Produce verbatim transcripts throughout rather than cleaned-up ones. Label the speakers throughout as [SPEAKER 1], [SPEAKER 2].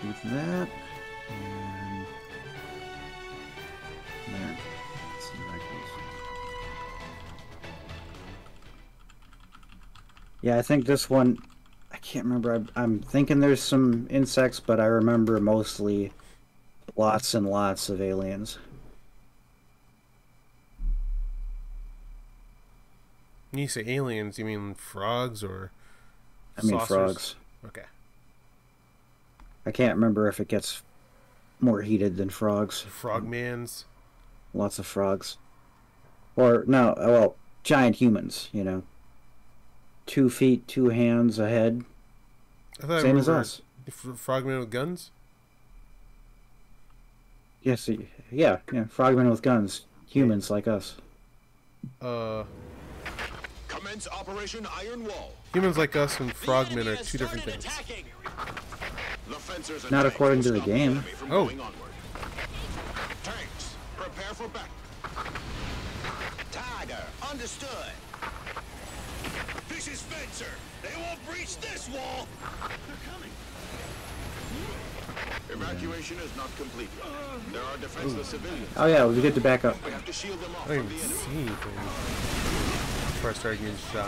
[SPEAKER 1] Do that. And there. Let's see how that goes. Yeah, I think this one, I can't remember. I'm, I'm thinking there's some insects, but I remember mostly lots and lots of aliens.
[SPEAKER 2] When you say aliens, you mean frogs or
[SPEAKER 1] I mean
[SPEAKER 2] saucers?
[SPEAKER 1] frogs.
[SPEAKER 2] Okay.
[SPEAKER 1] I can't remember if it gets more heated than frogs.
[SPEAKER 2] Frogmans.
[SPEAKER 1] Lots of frogs. Or, no, well, giant humans, you know. Two feet, two hands, a head.
[SPEAKER 2] I thought
[SPEAKER 1] Same
[SPEAKER 2] I
[SPEAKER 1] as
[SPEAKER 2] remember
[SPEAKER 1] us.
[SPEAKER 2] f- frogmen with guns.
[SPEAKER 1] Yes, yeah, yeah, frogmen with guns. Humans like us.
[SPEAKER 2] Uh,
[SPEAKER 3] Commence Operation Iron Wall.
[SPEAKER 2] humans like us and frogmen are two different things.
[SPEAKER 3] The fencers and
[SPEAKER 1] Not
[SPEAKER 3] tanks
[SPEAKER 1] according
[SPEAKER 3] will
[SPEAKER 1] to the
[SPEAKER 3] stop
[SPEAKER 1] game.
[SPEAKER 3] enemy from
[SPEAKER 2] Oh.
[SPEAKER 3] going onward. Tanks, prepare for battle. Tiger, understood. This is Fencer. They won't breach this wall. They're coming. Evacuation is not complete yet. There are defenseless civilians.
[SPEAKER 1] Oh yeah, we get to back up.
[SPEAKER 3] We have to shield them off
[SPEAKER 2] I
[SPEAKER 3] from
[SPEAKER 2] didn't
[SPEAKER 3] the
[SPEAKER 2] even
[SPEAKER 3] enemy.
[SPEAKER 2] see anything before I started getting shot.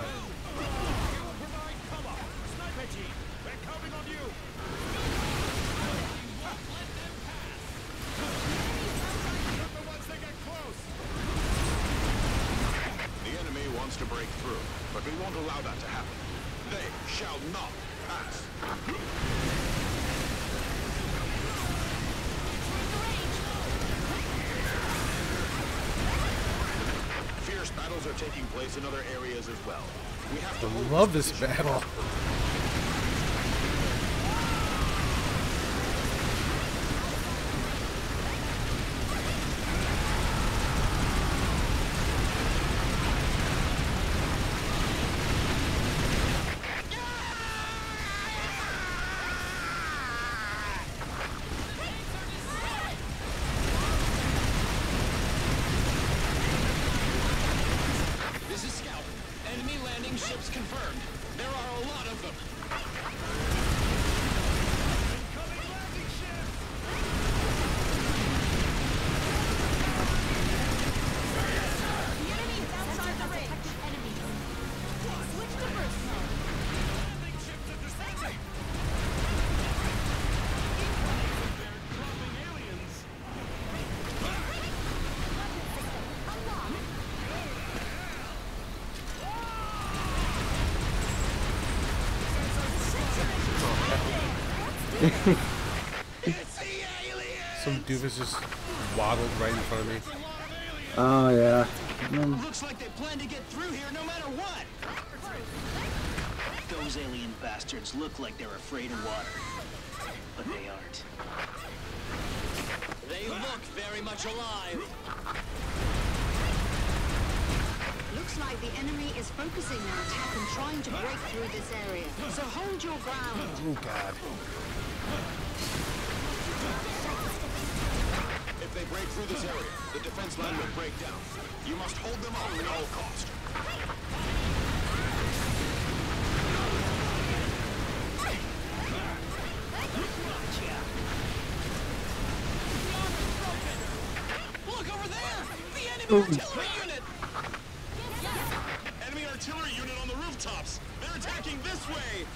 [SPEAKER 3] The enemy wants to break through, but we won't allow that to happen. They shall not pass. Fierce battles are taking place in other areas as well. We have to hold
[SPEAKER 2] I love
[SPEAKER 3] this
[SPEAKER 2] this
[SPEAKER 3] position.
[SPEAKER 2] battle.
[SPEAKER 4] This is Scout. Enemy landing ships confirmed. There are a lot of them.
[SPEAKER 5] The enemy is outside the range. Enemies. Switch to burst mode.
[SPEAKER 2] Some doofus just waddled right in front of me.
[SPEAKER 1] Oh yeah. Mm,
[SPEAKER 4] Looks like they plan to get through here no matter what. Those alien bastards look like they're afraid of water, but they aren't. They look very much alive.
[SPEAKER 5] Looks like the enemy is focusing their attack and trying to break through this area. So hold your ground.
[SPEAKER 2] Oh god.
[SPEAKER 3] If they break through this area, the defense line will break down. You must hold them off at all cost.
[SPEAKER 4] Look over there! The enemy artillery unit!
[SPEAKER 3] Enemy artillery unit on the rooftops. They're attacking this way.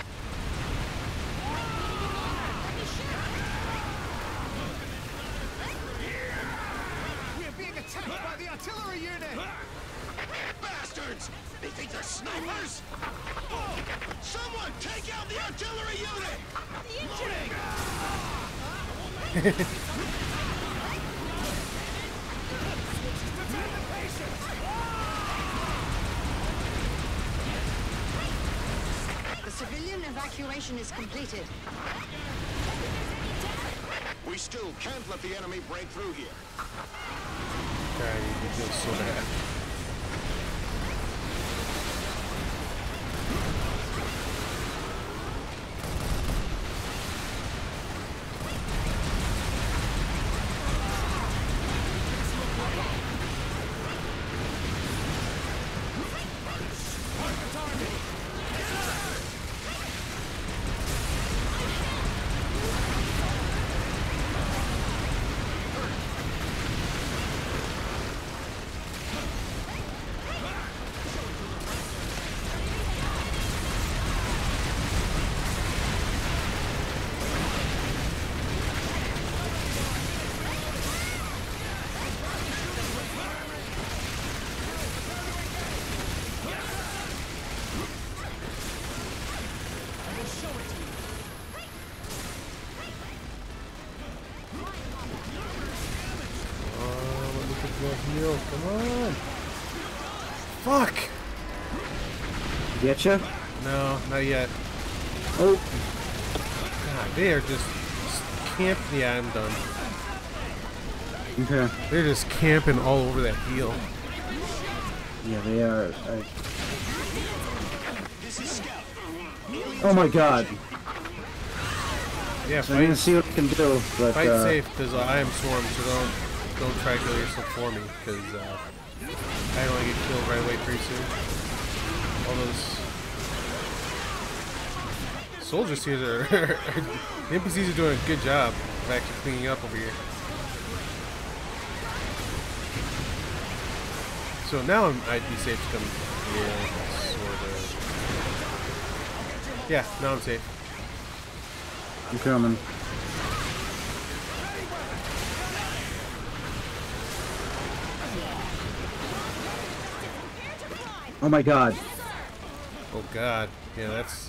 [SPEAKER 4] We're being attacked by the artillery unit!
[SPEAKER 3] Bastards! They think they're snipers? Someone take out the artillery unit!
[SPEAKER 5] The civilian evacuation is completed.
[SPEAKER 3] We still can't let the enemy break through here.
[SPEAKER 2] God, I feel so bad. go. Come on. Fuck.
[SPEAKER 1] Getcha?
[SPEAKER 2] No, not yet.
[SPEAKER 1] Oh,
[SPEAKER 2] God, they are just, just camp. Yeah, I'm done.
[SPEAKER 1] okay.
[SPEAKER 2] They're just camping all over that heel.
[SPEAKER 1] Yeah, they are. I... Oh my god.
[SPEAKER 2] Yeah,
[SPEAKER 1] So I'm gonna
[SPEAKER 2] fight,
[SPEAKER 1] see what I can do, but
[SPEAKER 2] fight
[SPEAKER 1] uh,
[SPEAKER 2] safe, because uh, I am swarmed, so don't don't try to kill yourself for me, because uh, I don't want to get killed right away pretty soon. All those soldiers here are... the N P Cs are doing a good job of actually cleaning up over here. So now I'm, I'd be safe to come here, sort of. Yeah, now I'm safe.
[SPEAKER 1] I'm coming. Oh my god.
[SPEAKER 2] Oh god, yeah, that's...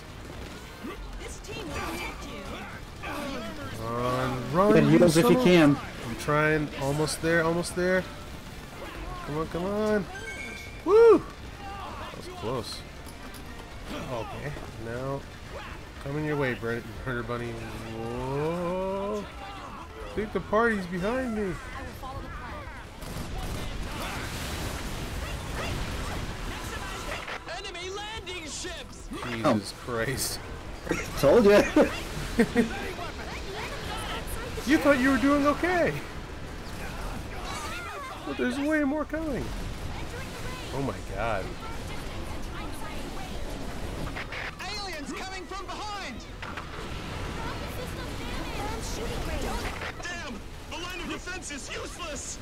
[SPEAKER 2] Run, run,
[SPEAKER 1] Get
[SPEAKER 2] you
[SPEAKER 1] heals if
[SPEAKER 2] son
[SPEAKER 1] you
[SPEAKER 2] of-
[SPEAKER 1] can.
[SPEAKER 2] I'm trying, almost there, almost there. Come on, come on. Woo! That was close. Okay, now coming your way, Brent, Hunter Bunny. Whoa! I think the party's behind me.
[SPEAKER 4] Enemy landing ships!
[SPEAKER 2] Jesus Christ.
[SPEAKER 1] Told ya.
[SPEAKER 2] You thought you were doing okay. But there's way more coming. Oh my god.
[SPEAKER 4] Aliens coming from behind! Damn! The line of defense is useless!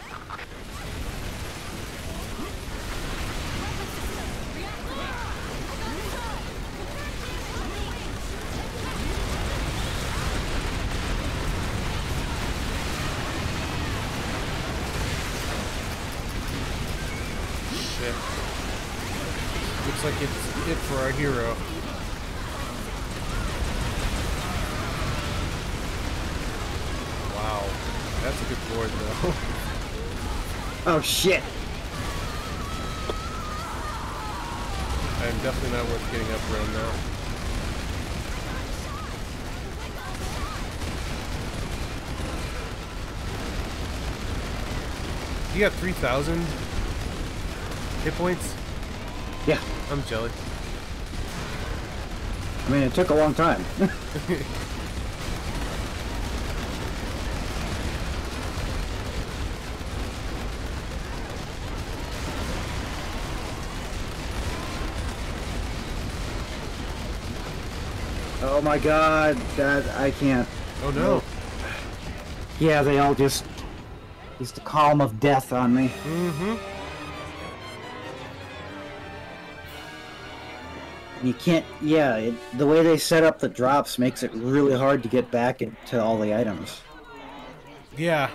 [SPEAKER 2] Shit. Looks like it's it for our hero. Wow. That's a good board though.
[SPEAKER 1] Oh shit.
[SPEAKER 2] I'm definitely not worth getting up around now. You got three thousand hit points?
[SPEAKER 1] Yeah.
[SPEAKER 2] I'm jelly.
[SPEAKER 1] I mean, it took a long time. Oh my god, that I can't.
[SPEAKER 2] Oh no.
[SPEAKER 1] Yeah, they all just used the column of death on me.
[SPEAKER 2] Mm-hmm.
[SPEAKER 1] You can't. Yeah, it, the way they set up the drops makes it really hard to get back into all the items.
[SPEAKER 2] Yeah.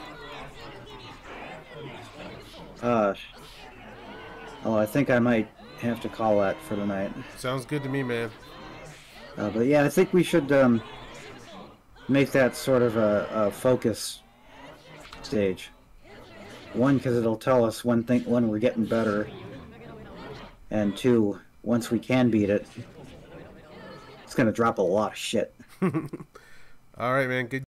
[SPEAKER 1] Uh. Oh, I think I might have to call that for tonight.
[SPEAKER 2] Sounds good to me, man.
[SPEAKER 1] Uh, but yeah, I think we should um, make that sort of a, a focus stage. One, because it'll tell us when think when we're getting better, and two, once we can beat it, it's gonna drop a lot of shit.
[SPEAKER 2] All right, man. Good.